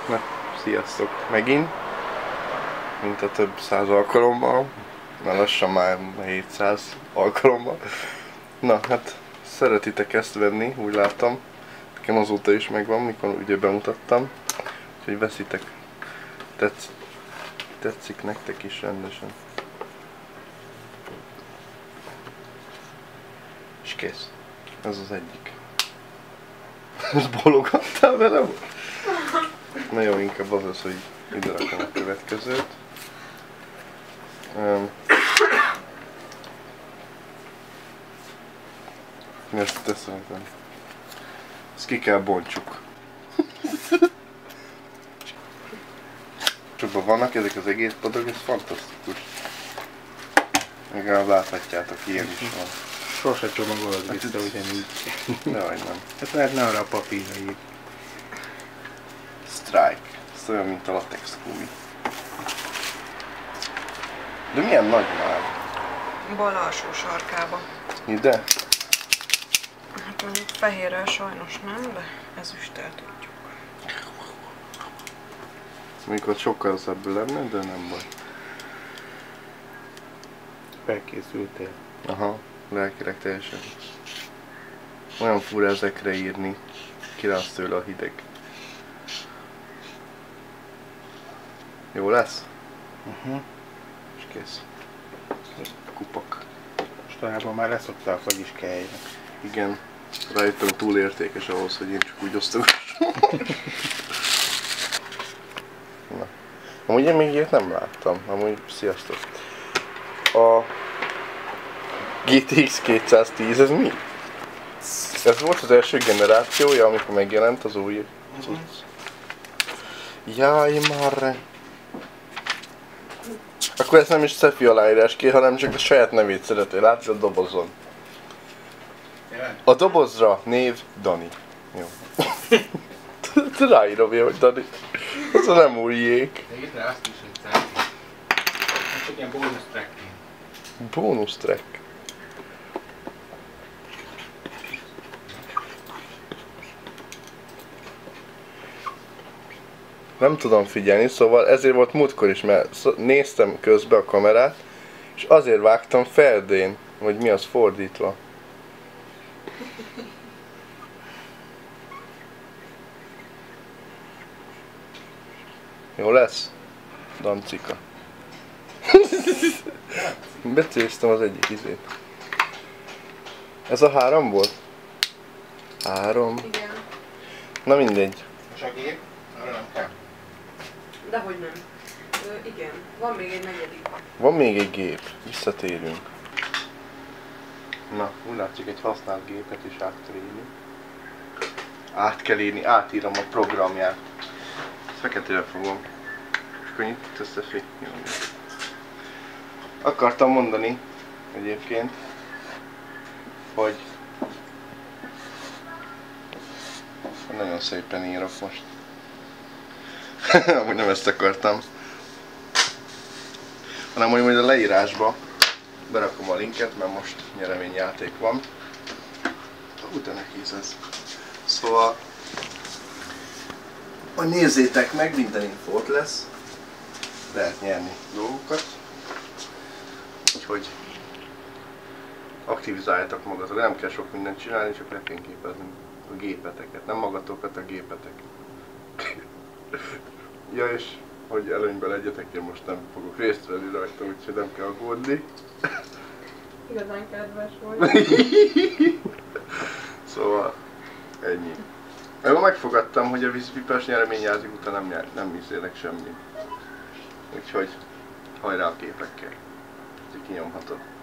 Na, sziasztok megint, mint a több száz alkalommal, na lassan már 700 alkalommal. Na hát szeretitek ezt venni, úgy láttam, nekem azóta is megvan, mikor ugye bemutattam, úgyhogy veszitek, tetszik nektek is rendesen. És kész, ez az egyik. Most bologattál vele? Na jó, inkább az, hogy ide rakom a következőt. Ezt teszem. Ezt ki kell bontsuk. Csukban vannak ezek az egész padok, ez fantasztikus. Legalább láthatjátok, ilyen is van. Sose csomagolod vissza ugyanígy. Nehogy nem. Hát lehetne arra a papírra ír. Strike. Ez olyan, mint a latex gumi. De milyen nagy már? Bal alsó sarkába. Ide? Hát mondjuk fehérrel sajnos nem, de ezüsttel tudjuk. Mikor sokkal szebb lenne, de nem baj. Felkészültél. Aha, lelkileg teljesen. Olyan fura ezekre írni. Kirász tőle a hideg. Jó lesz? És kész. Kupak. Mostanában már leszoktál a fagyis kejre. Igen. Rájöttem, túl értékes ahhoz, hogy én csak úgy osztogassam. Na. Amúgy én még ilyet nem láttam. Amúgy sziasztok. A GTX 210, ez mi? Ez volt az első generációja, amikor megjelent az új cucc. Jaj, marre. Akkor ez nem is Szefi aláírás ki, hanem csak a saját nevét szeretné látni a dobozon. A dobozra név Dani. Jó. Ráírom én, hogy Dani. Az a nem újjék. De itt rá azt is, hogy szállít. Ez csak ilyen bónusz track-ként. Bónusz track. Nem tudom figyelni, szóval ezért volt múltkor is, mert néztem közbe a kamerát, és azért vágtam Ferdén, vagy mi az fordítva. Jó lesz? Dancika. Becéztem az egyik izét. Ez a 3 volt? 3. Igen. Na mindegy. És a gép? Arra nem kell. Dehogy nem. Igen. Van még egy negyedik. Van még egy gép. Visszatérünk. Na, úgy látszik, egy használt gépet is át kell írni. Át kell írni, átírom a programját. Ezt feketére fogom. És akkor nyit összefi. Jó. Akartam mondani egyébként, hogy nagyon szépen írok most. Amúgy nem ezt akartam. Hanem hogy majd a leírásba berakom a linket, mert most nyereményjáték van. De nehéz ez. Szóval nézzétek meg, minden infót lesz. Lehet nyerni dolgokat. Úgyhogy aktivizáljátok magatok, nem kell sok mindent csinálni, csak lefényképezni a gépeteket, nem magatokat, a gépeteket. Ja, és hogy előnyben legyetek, én most nem fogok részt venni rajta, úgyhogy nem kell aggódni. Igazán kedves vagy. Szóval ennyi. Én megfogadtam, hogy a vízpipás nyereményjáték után nem izélek semmit. Úgyhogy hajrá a képekkel. Úgyhogy kinyomhatod.